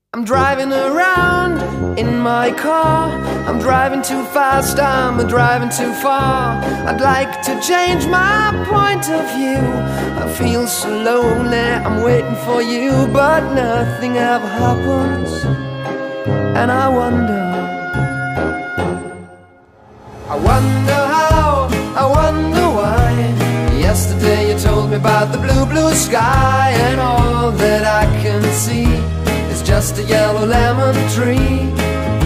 I'm driving around in my car. I'm driving too fast, I'm driving too far. I'd like to change my point of view. I feel so lonely, I'm waiting for you, but nothing ever happens. And I wonder how, I wonder why. Yesterday you told me about the blue, blue sky, and all that I can see is just a yellow lemon tree.